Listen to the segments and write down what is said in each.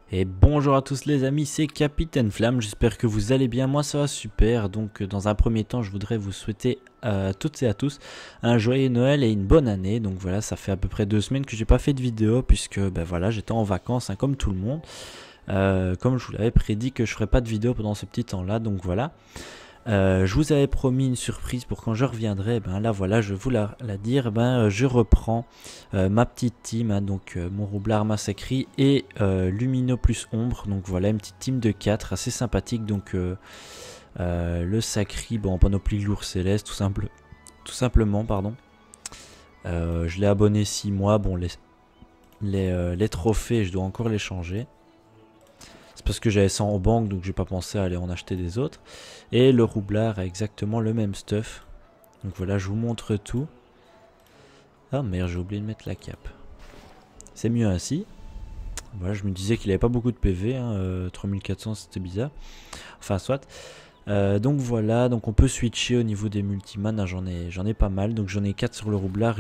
Et bonjour à tous les amis, c'est Capitaine Flamme, j'espère que vous allez bien, moi ça va super. Donc dans un premier temps je voudrais vous souhaiter à toutes et à tous un joyeux Noël et une bonne année. Donc voilà, ça fait à peu près 2 semaines que j'ai pas fait de vidéo puisque voilà, j'étais en vacances comme tout le monde. Comme je vous l'avais prédit que je ferais pas de vidéo pendant ce petit temps là, donc voilà. Je vous avais promis une surprise pour quand je reviendrai. Ben là voilà, je vais vous la dire. Je reprends ma petite team, donc mon roublard massacri et Lumino plus ombre. Donc voilà, une petite team de 4 assez sympathique. Donc le sacri, bon, en panoplie lourd céleste, tout simplement, pardon. Je l'ai abonné 6 mois. Bon, les trophées, je dois encore les changer. C'est parce que j'avais ça en banque, donc j'ai pas pensé à aller en acheter des autres. Et le roublard a exactement le même stuff. Donc voilà, je vous montre tout. Ah merde, j'ai oublié de mettre la cape. C'est mieux ainsi. Voilà, je me disais qu'il avait pas beaucoup de PV, 3400 c'était bizarre. Enfin soit. Donc voilà, donc on peut switcher au niveau des multiman, j'en ai pas mal. Donc j'en ai 4 sur le roublard et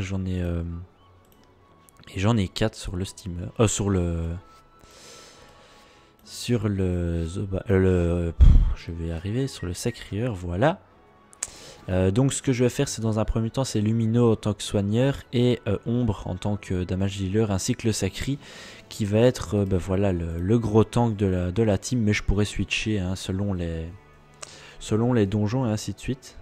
j'en ai 4 sur le steamer. Je vais arriver sur le sacrieur, voilà. Donc ce que je vais faire, c'est dans un premier temps, c'est Lumino en tant que soigneur et Ombre en tant que damage dealer, ainsi que le Sacri qui va être voilà, le gros tank de la team, mais je pourrais switcher selon les donjons et ainsi de suite.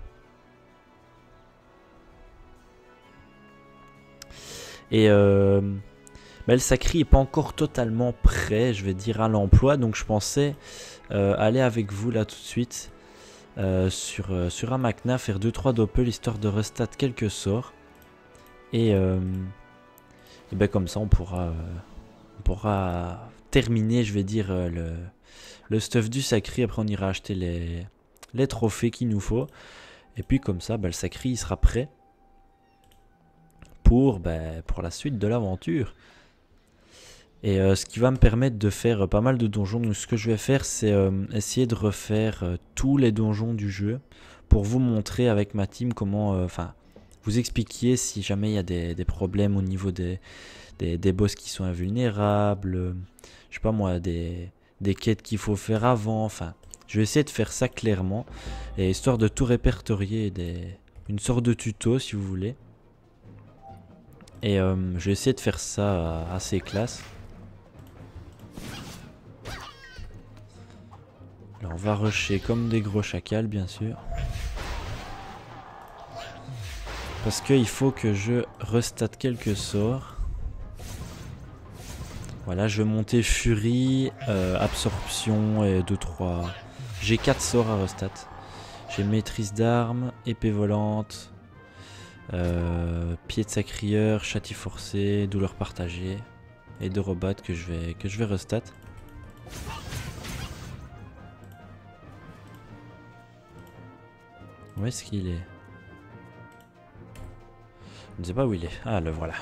Et le Sacri est pas encore totalement prêt, je vais dire, à l'emploi, donc je pensais aller avec vous là tout de suite. Sur un Macna, faire 2-3 doppel histoire de restat quelques sorts et comme ça on pourra terminer, je vais dire, le stuff du sacré. Après on ira acheter les trophées qu'il nous faut et puis comme ça le sacré il sera prêt pour la suite de l'aventure. Et ce qui va me permettre de faire pas mal de donjons. Donc ce que je vais faire, c'est essayer de refaire tous les donjons du jeu pour vous montrer avec ma team comment, vous expliquer si jamais il y a des problèmes au niveau des boss qui sont invulnérables, je sais pas moi, des quêtes qu'il faut faire avant. Enfin, je vais essayer de faire ça clairement, et histoire de tout répertorier, une sorte de tuto si vous voulez. Et je vais essayer de faire ça assez classe. Alors on va rusher comme des gros chacals bien sûr. Parce qu'il faut que je restate quelques sorts. Voilà, je vais monter Furie, Absorption et 2-3. J'ai 4 sorts à restat. J'ai Maîtrise d'armes, Épée volante, Pied de sacrieur, Châtie forcé, Douleur partagée et 2 robots que je vais restat. Où est-ce qu'il est? Je ne sais pas où il est. Ah, le voilà.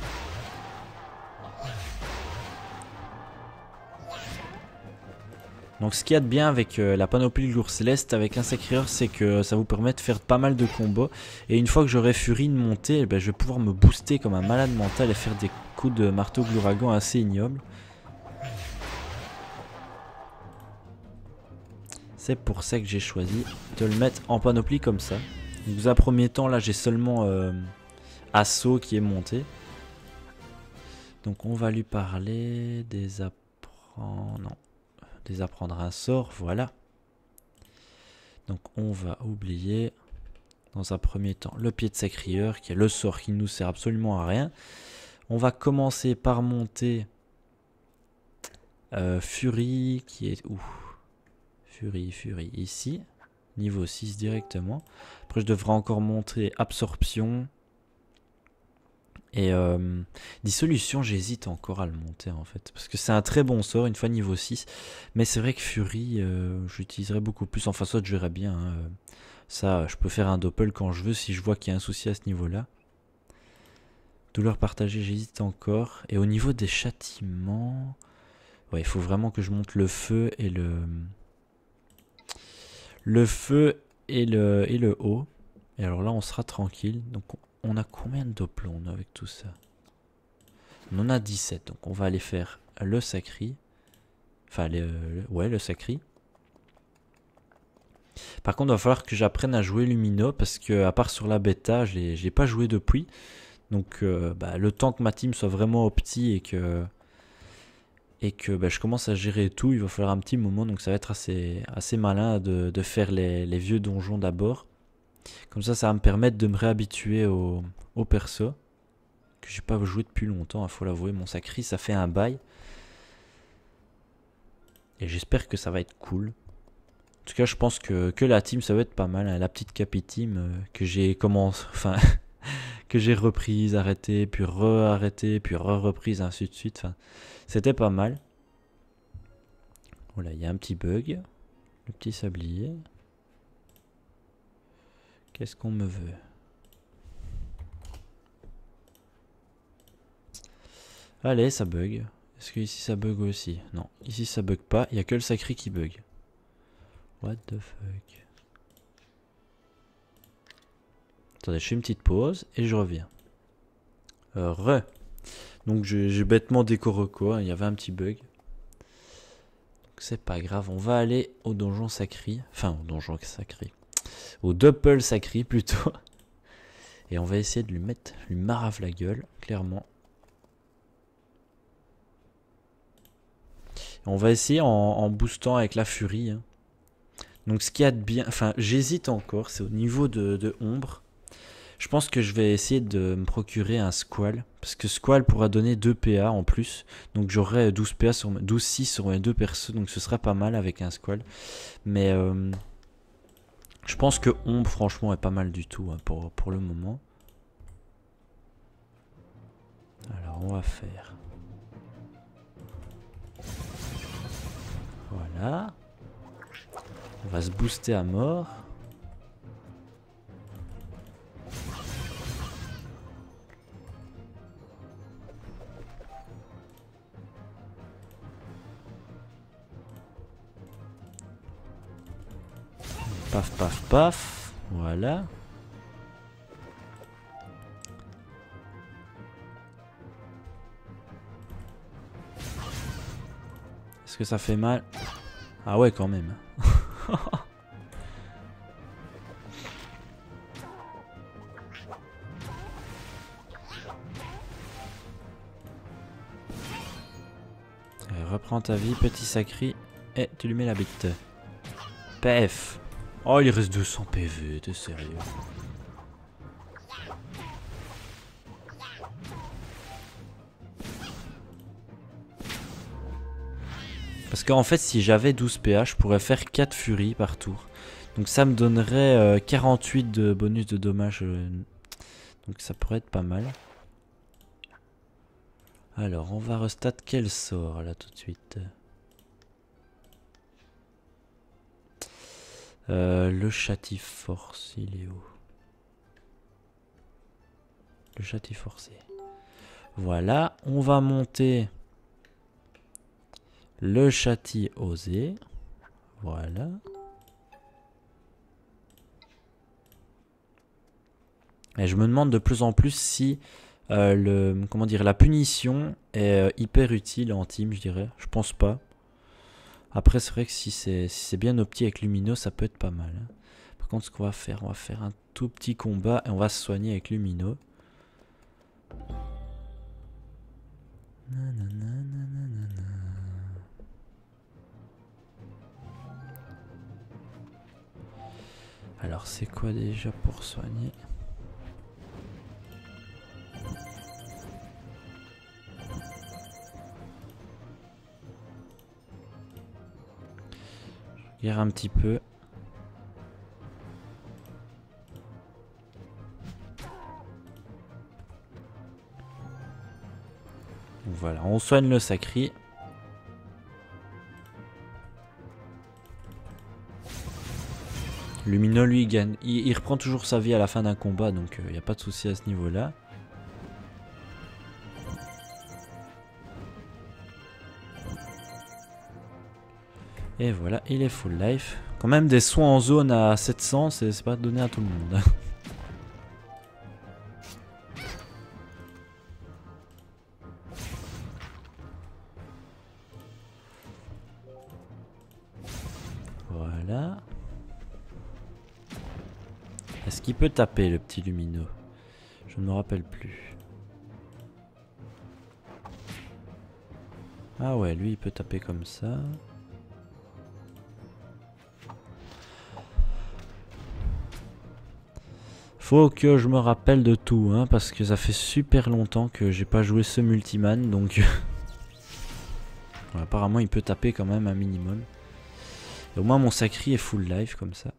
Donc ce qu'il y a de bien avec la panoplie de lourd céleste avec un sacrieur, c'est que ça vous permet de faire pas mal de combos. Et une fois que j'aurai Furie de monter, je vais pouvoir me booster comme un malade mental et faire des coups de marteau glouragan assez ignobles. C'est pour ça que j'ai choisi de le mettre en panoplie comme ça. Donc, dans un premier temps, là j'ai seulement Assaut qui est monté. Donc on va lui parler des désapprendre un sort, voilà. Donc on va oublier dans un premier temps le pied de sacrieur qui est le sort qui ne nous sert absolument à rien. On va commencer par monter Furie qui est où? Furie ici, niveau 6 directement. Après je devrais encore monter Absorption. Et Dissolution, j'hésite encore à le monter en fait. Parce que c'est un très bon sort une fois niveau 6. Mais c'est vrai que Fury, j'utiliserai beaucoup plus. Enfin, ça, je verrai bien. Ça, je peux faire un doppel quand je veux si je vois qu'il y a un souci à ce niveau-là. Douleur partagée, j'hésite encore. Et au niveau des châtiments, ouais, il faut vraiment que je monte le feu et le haut. Et alors là, on sera tranquille. Donc, on a combien de doppelons avec tout ça? On en a 17, donc on va aller faire le sacri. Enfin, ouais, le Sacri. Par contre, il va falloir que j'apprenne à jouer Lumino parce que, à part sur la bêta, je l'ai pas joué depuis. Donc, le temps que ma team soit vraiment opti et que je commence à gérer tout, il va falloir un petit moment. Donc, ça va être assez malin de faire les vieux donjons d'abord. Comme ça va me permettre de me réhabituer au perso que j'ai pas joué depuis longtemps, il faut l'avouer. Mon Sacri, ça fait un bail. Et j'espère que ça va être cool. En tout cas, je pense que la team, ça va être pas mal. Hein. La petite Capi Team que j'ai que j'ai reprise, arrêtée, puis re-arrêtée, puis re-reprise, ainsi de suite. Enfin, c'était pas mal. Voilà, il y a un petit bug. Le petit sablier. Qu'est-ce qu'on me veut? Allez, ça bug. Est-ce que ici ça bug aussi? Non, ici ça bug pas. Il n'y a que le Sacri qui bug. What the fuck? Attendez, je fais une petite pause et je reviens. Donc j'ai bêtement décoroco, hein, il y avait un petit bug. Donc c'est pas grave, on va aller au donjon sacré. Enfin, au donjon sacré. Au Doppel sacré plutôt. Et on va essayer de lui marave la gueule, clairement. Et on va essayer en boostant avec la furie. Hein. Donc ce qu'il y a de bien... Enfin, j'hésite encore, c'est au niveau de ombre. Je pense que je vais essayer de me procurer un Squall. Parce que Squall pourra donner 2 PA en plus. Donc j'aurai 12 PA sur 12-6 sur mes deux persos. Donc ce serait pas mal avec un Squall. Mais je pense que Ombre franchement est pas mal du tout hein, pour le moment. Alors on va faire. Voilà. On va se booster à mort. Paf, paf, paf. Voilà. Est-ce que ça fait mal? Ah ouais, quand même. Allez, reprends ta vie, petit sacré. Et tu lui mets la bite. PF. Oh, il reste 200 PV, t'es sérieux? Parce qu'en fait, si j'avais 12 PA, je pourrais faire 4 furies par tour. Donc ça me donnerait 48 de bonus de dommages. Donc ça pourrait être pas mal. Alors, on va restat quel sort là tout de suite? Le châti force, il est où? Le châti forcé. Voilà, on va monter le châti osé. Voilà. Et je me demande de plus en plus si la punition est hyper utile en team, je dirais. Je pense pas. Après, c'est vrai que si c'est bien opti avec Lumino, ça peut être pas mal. Hein. Par contre, ce qu'on va faire, on va faire un tout petit combat et on va se soigner avec Lumino. Alors, c'est quoi déjà pour soigner? Je regarde un petit peu. Voilà, on soigne le sacré. Lumino, lui, il gagne. Il reprend toujours sa vie à la fin d'un combat, donc il n'y a pas de souci à ce niveau-là. Et voilà, il est full life. Quand même des soins en zone à 700, c'est pas donné à tout le monde. Est-ce qu'il peut taper le petit lumineux? Je ne me rappelle plus. Ah ouais, lui il peut taper comme ça. Faut que je me rappelle de tout, hein, parce que ça fait super longtemps que j'ai pas joué ce multiman, donc... ouais, apparemment il peut taper quand même un minimum. Et au moins mon sacri est full life comme ça.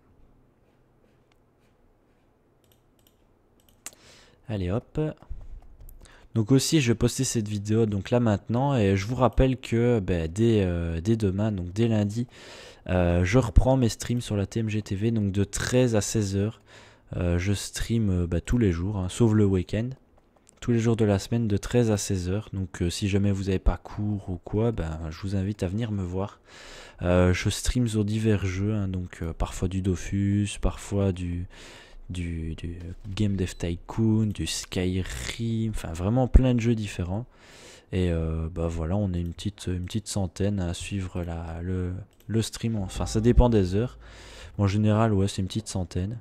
Allez hop. Donc aussi je vais poster cette vidéo donc là maintenant et je vous rappelle que dès demain, donc dès lundi, je reprends mes streams sur la TMG TV, donc de 13 à 16 heures. Je stream tous les jours, hein, sauf le week-end. Tous les jours de la semaine de 13 à 16 heures. Donc si jamais vous n'avez pas cours ou quoi, je vous invite à venir me voir. Je stream sur divers jeux, hein, donc parfois du Dofus, parfois du Game Dev Tycoon, du Skyrim, enfin vraiment plein de jeux différents. Et voilà, on est une petite centaine à suivre le stream. Enfin, ça dépend des heures. En général, ouais, c'est une petite centaine.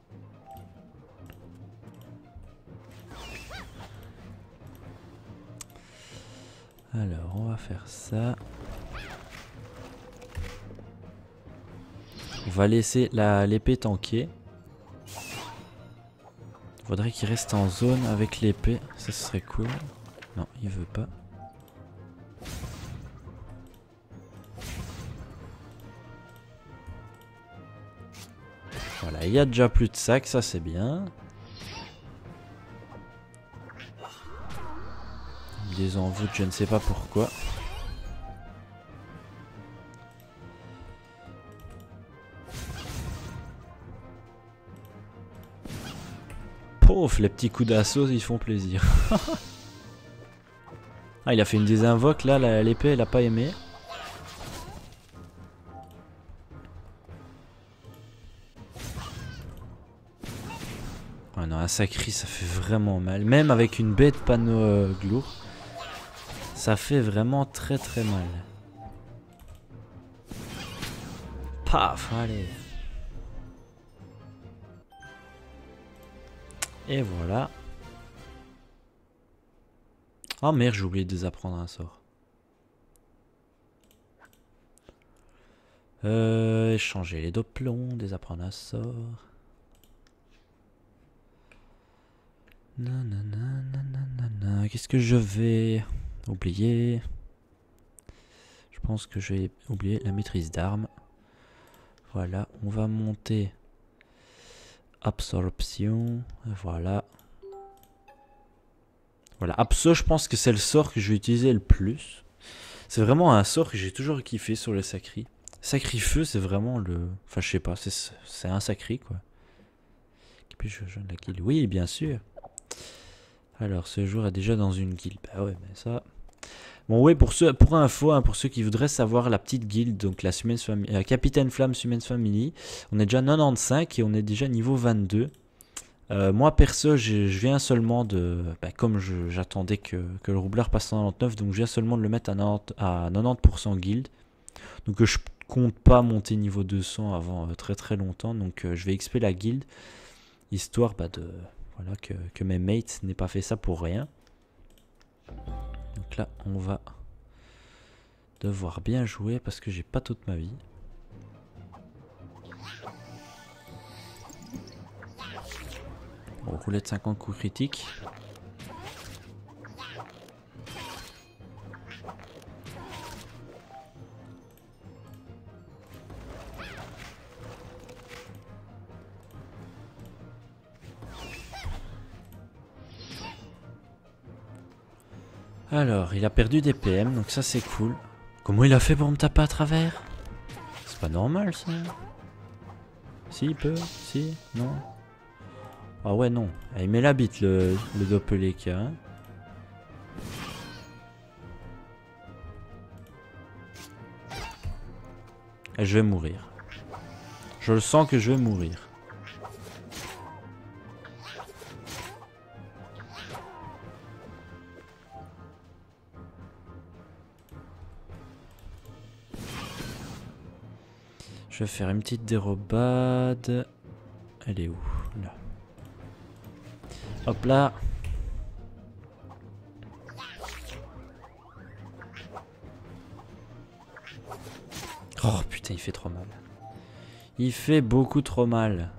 Alors, on va faire ça. On va laisser l'épée tanker. Faudrait qu'il reste en zone avec l'épée, ça serait cool. Non, il veut pas. Voilà, il y a déjà plus de sacs, ça c'est bien. Des envoûtes, je ne sais pas pourquoi. Pouf, les petits coups d'assaut, ils font plaisir. Ah, il a fait une désinvoque là, l'épée elle a pas aimé. Oh non, un sacri ça fait vraiment mal. Même avec une bête panneau glour, ça fait vraiment très très mal. Paf, allez. Et voilà. Oh merde, j'ai oublié de désapprendre un sort. Échanger les doplons, désapprendre un sort. Qu'est-ce que je vais oublier? Je pense que je vais oublier la maîtrise d'armes. Voilà, on va monter absorption. Voilà. Voilà, abso, je pense que c'est le sort que je vais utiliser le plus. C'est vraiment un sort que j'ai toujours kiffé sur le sacri. Sacri-feu, c'est vraiment le... Enfin, je sais pas, c'est un sacri, quoi. Et puis, je joue la guilde. Oui, bien sûr. Alors, ce joueur est déjà dans une guilde. Bah ouais, mais ça... Bon, ouais, pour info, hein, pour ceux qui voudraient savoir la petite guilde, donc la Capitaine Flamme Summon's Family, on est déjà 95 et on est déjà niveau 22. Moi perso je viens seulement de... comme j'attendais que le roublard passe à 99, donc je viens seulement de le mettre à 90% guild. Donc je compte pas monter niveau 200 avant très très longtemps, donc je vais XP la guild, histoire voilà, que mes mates n'aient pas fait ça pour rien. Donc là on va devoir bien jouer parce que j'ai pas toute ma vie. Bon, roulette 50 coups critiques. Alors, il a perdu des PM, donc ça c'est cool. Comment il a fait pour me taper à travers? C'est pas normal ça. Si, il peut, si, non. Ah ouais, non. Il met la bite le Doppeleka. Hein. Et je vais mourir. Je le sens que je vais mourir. Je vais faire une petite dérobade. Elle est où? Là. Hop là. Oh putain, il fait trop mal. Il fait beaucoup trop mal.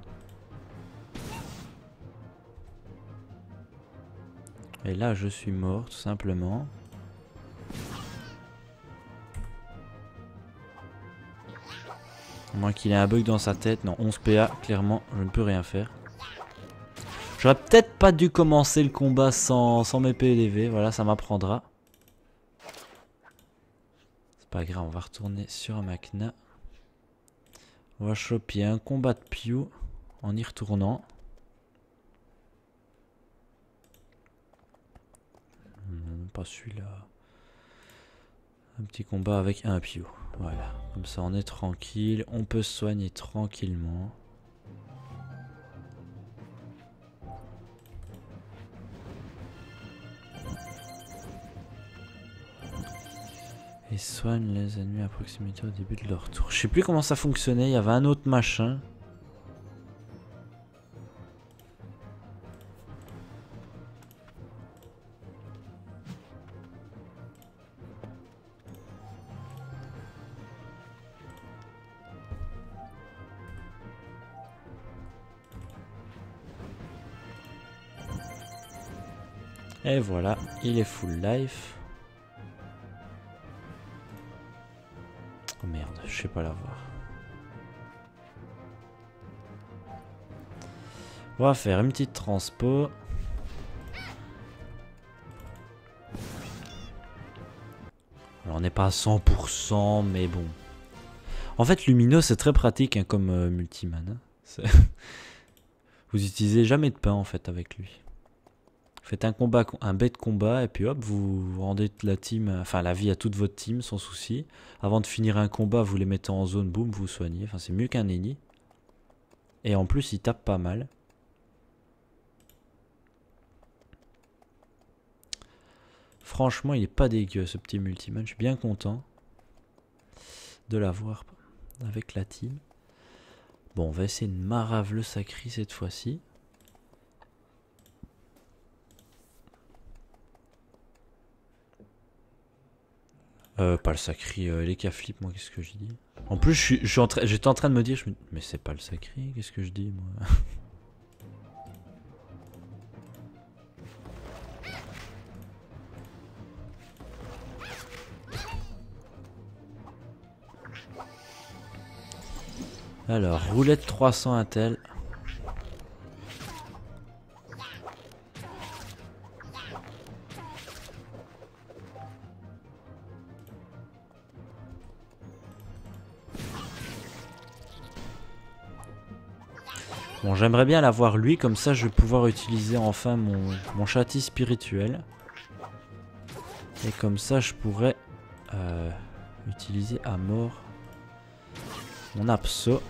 Et là, je suis mort, tout simplement. À moins qu'il ait un bug dans sa tête. Non, 11 PA, clairement, je ne peux rien faire. J'aurais peut-être pas dû commencer le combat sans mes PLV. Voilà, ça m'apprendra. C'est pas grave, on va retourner sur Amakna. On va choper un combat de Pew en y retournant. Non, pas celui-là. Un petit combat avec un Pew. Voilà, comme ça on est tranquille. On peut se soigner tranquillement. Et soigne les ennemis à proximité au début de leur tour. Je sais plus comment ça fonctionnait, il y avait un autre machin. Et voilà, il est full life. Oh merde, je sais pas l'avoir. On va faire une petite transpo. Alors on n'est pas à 100%, mais bon. En fait, Lumino c'est très pratique hein, comme multiman. Hein. Vous utilisez jamais de pain en fait avec lui. Faites un combat, un bête combat et puis hop, vous rendez la team, enfin la vie à toute votre team sans souci. Avant de finir un combat, vous les mettez en zone, boum, vous soignez. Enfin, c'est mieux qu'un Eni. Et en plus, il tape pas mal. Franchement, il est pas dégueu ce petit multiman. Je suis bien content de l'avoir avec la team. Bon, on va essayer de marave le sacri cette fois-ci. Pas le sacri, les caflips, moi, qu'est-ce que je dis? En plus, j'étais en train de me dire, mais c'est pas le sacri, qu'est-ce que je dis, moi? Alors, roulette 300 Intel. Bon, j'aimerais bien l'avoir lui, comme ça je vais pouvoir utiliser enfin mon châti spirituel. Et comme ça je pourrais utiliser à mort mon abso.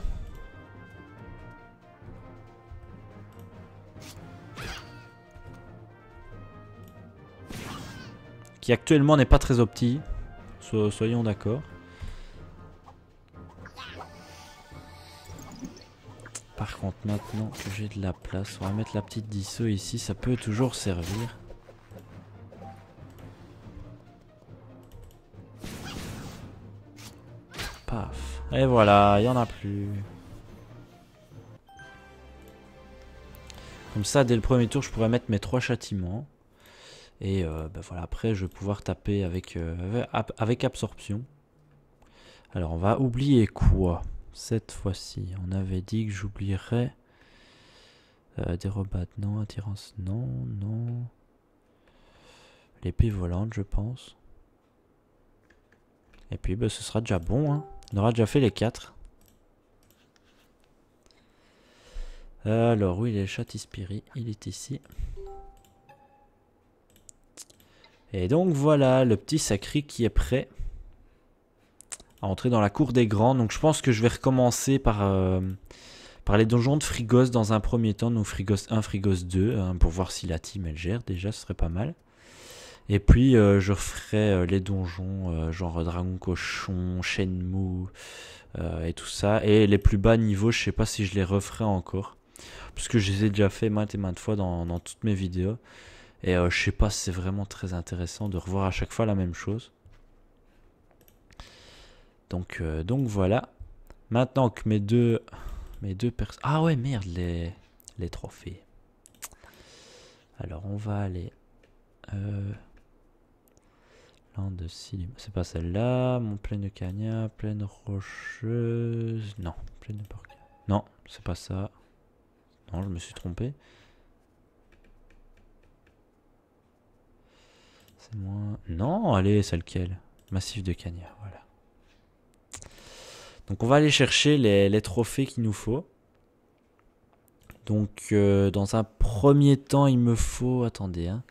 Qui actuellement n'est pas très opti, soyons d'accord. Par contre, maintenant que j'ai de la place, on va mettre la petite disso ici, ça peut toujours servir. Paf. Et voilà, il n'y en a plus. Comme ça, dès le premier tour, je pourrais mettre mes 3 châtiments. Et ben voilà, après, je vais pouvoir taper avec absorption. Alors, on va oublier quoi? Cette fois-ci, on avait dit que j'oublierais dérobade, non, attirance, non, non. L'épée volante, je pense. Et puis, bah, ce sera déjà bon. Hein. On aura déjà fait les 4. Alors, oui, il est le Châti-Spirit. Il est ici. Et donc, voilà, le petit sacri qui est prêt à entrer dans la cour des grands. Donc, je pense que je vais recommencer par les donjons de Frigos dans un premier temps. Donc, Frigos 1, Frigos 2, hein, pour voir si la team, elle gère. Déjà, ce serait pas mal. Et puis je ferai les donjons genre Dragon Cochon, Shenmue et tout ça. Et les plus bas niveaux, je sais pas si je les referai encore. Puisque je les ai déjà fait maintes et maintes fois dans toutes mes vidéos. Et je sais pas si c'est vraiment très intéressant de revoir à chaque fois la même chose. Donc voilà. Maintenant que mes deux personnes... Ah ouais, merde, les trophées. Alors on va aller... Land de Silim. C'est pas celle-là. Mon plaine de Cagna, plaine rocheuse... Non, plaine de Porca. Non, c'est pas ça. Non, je me suis trompé. C'est moins... Non, allez, c'est lequel? Massif de Cagna, voilà. Donc on va aller chercher les trophées qu'il nous faut. Donc dans un premier temps, il me faut... Attendez, hein.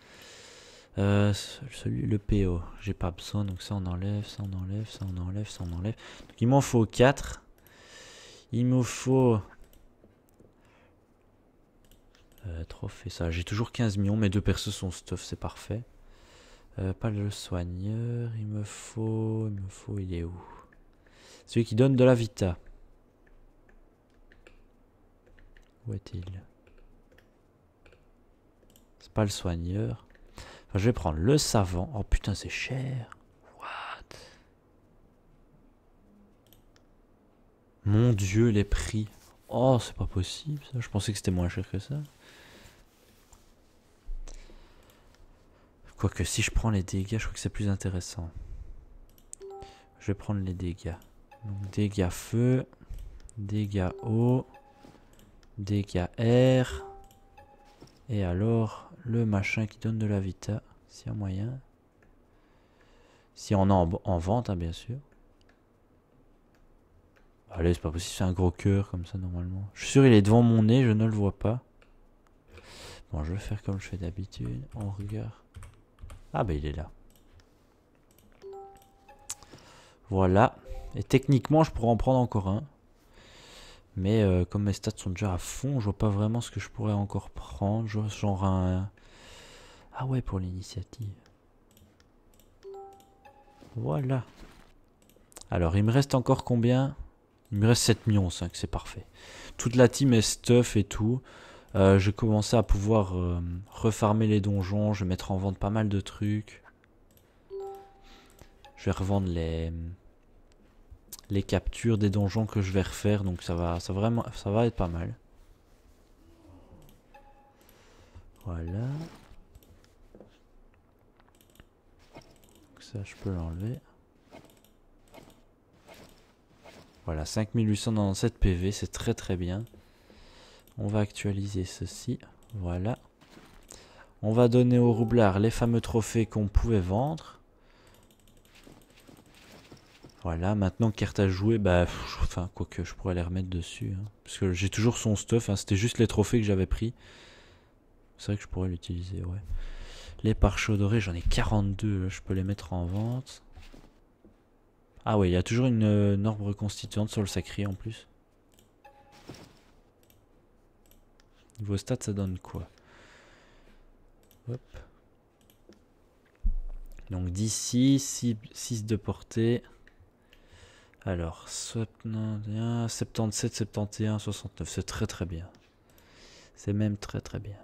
Le PO, j'ai pas besoin, donc ça on enlève, ça on enlève, ça on enlève, ça on enlève. Donc il m'en faut 4. Il me faut... trophée, ça. J'ai toujours 15 millions, mes deux persos sont stuff, c'est parfait. Pas le soigneur, il me faut, il est où? Celui qui donne de la vita. Où est-il? C'est pas le soigneur. Enfin, je vais prendre le savant. Oh putain, c'est cher. What? Mon dieu, les prix. Oh, c'est pas possible ça. Je pensais que c'était moins cher que ça. Quoique, si je prends les dégâts, je crois que c'est plus intéressant. Je vais prendre les dégâts. Donc, dégâts feu, dégâts eau, dégâts air. Et alors, le machin qui donne de la vita, s'il y a moyen. Si on a en vente, hein, bien sûr. Allez, c'est pas possible, c'est un gros cœur comme ça normalement. Je suis sûr il est devant mon nez, je ne le vois pas. Bon, je vais faire comme je fais d'habitude. On regarde. Ah bah il est là. Voilà. Et techniquement, je pourrais en prendre encore un. Mais comme mes stats sont déjà à fond, je vois pas vraiment ce que je pourrais encore prendre. Genre un... Ah ouais, pour l'initiative. Voilà. Alors, il me reste encore combien? Il me reste 7 millions 5, c'est parfait. Toute la team est stuff et tout. J'ai commencé à pouvoir refarmer les donjons. Je vais mettre en vente pas mal de trucs. Je vais revendre les captures des donjons que je vais refaire. Donc ça va être pas mal. Voilà. Donc ça, je peux l'enlever. Voilà, 5897 PV, c'est très très bien. On va actualiser ceci. Voilà. On va donner au roublard les fameux trophées qu'on pouvait vendre. Voilà, maintenant carte à jouer, bah, enfin, quoique je pourrais les remettre dessus. Hein, parce que j'ai toujours son stuff, hein, c'était juste les trophées que j'avais pris. C'est vrai que je pourrais l'utiliser, ouais. Les pare-chocs dorés, j'en ai 42, je peux les mettre en vente. Ah ouais, il y a toujours une orbe reconstituante sur le sacré en plus. Niveau stats, ça donne quoi? Hop. Donc d'ici, 6 de portée. Alors, 77, 71, 69, c'est très très bien. C'est même très très bien.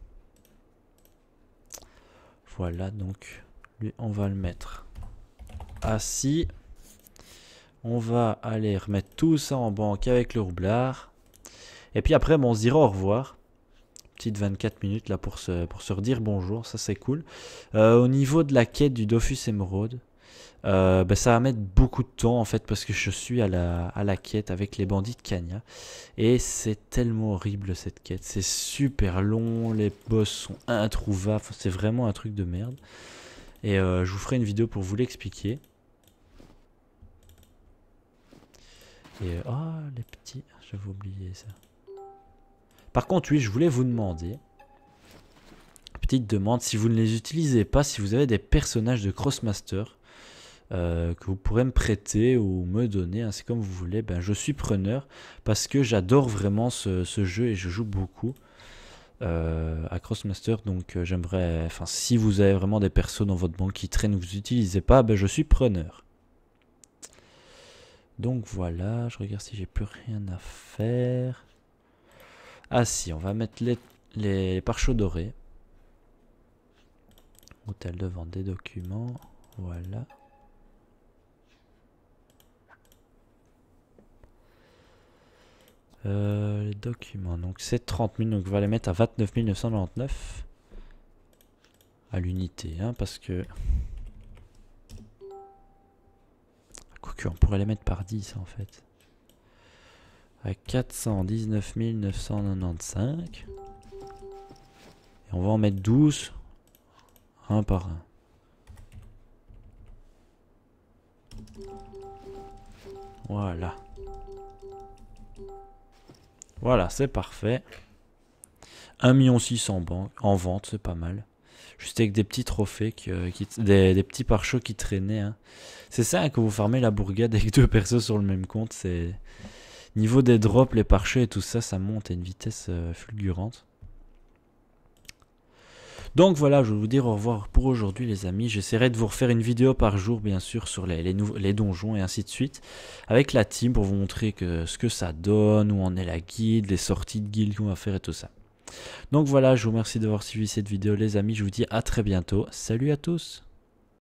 Voilà, donc lui, on va le mettre assis. On va aller remettre tout ça en banque avec le roublard. Et puis après, bon, on se dira au revoir. Petite 24 minutes là pour se redire bonjour, ça c'est cool. Au niveau de la quête du Dofus Émeraude, bah, ça va mettre beaucoup de temps en fait parce que je suis à la quête avec les bandits de Cagna. Et c'est tellement horrible cette quête, c'est super long, les boss sont introuvables, c'est vraiment un truc de merde. Et je vous ferai une vidéo pour vous l'expliquer. Et les petits, j'avais oublié ça. Par contre, oui, je voulais vous demander, petite demande, si vous ne les utilisez pas, si vous avez des personnages de Crossmaster que vous pourrez me prêter ou me donner, hein, c'est comme vous voulez, ben, je suis preneur parce que j'adore vraiment ce jeu et je joue beaucoup à Crossmaster. Donc j'aimerais, enfin si vous avez vraiment des persos dans votre banque qui traînent ou que vous n'utilisez pas, ben, je suis preneur. Donc voilà, je regarde si j'ai plus rien à faire. Ah si, on va mettre les pare-chocs dorés. Hôtel de vente des documents. Voilà. Les documents, donc c'est 30 000, donc on va les mettre à 29 999 à l'unité, hein, parce que... Quoique, on pourrait les mettre par 10 en fait. À 419 995. Et on va en mettre 12, un par un. Voilà. Voilà, c'est parfait. 1 600 000 en vente, c'est pas mal. Juste avec des petits trophées, des petits pare-chocs qui traînaient. Hein. C'est ça hein, que vous farmez la bourgade avec 2 persos sur le même compte. C'est niveau des drops, les pare-chocs et tout ça, ça monte à une vitesse fulgurante. Donc voilà, je vais vous dire au revoir pour aujourd'hui les amis. J'essaierai de vous refaire une vidéo par jour bien sûr sur les donjons et ainsi de suite. Avec la team pour vous montrer ce que ça donne, où en est la guilde, les sorties de guilde qu'on va faire et tout ça. Donc voilà, je vous remercie d'avoir suivi cette vidéo les amis. Je vous dis à très bientôt. Salut à tous!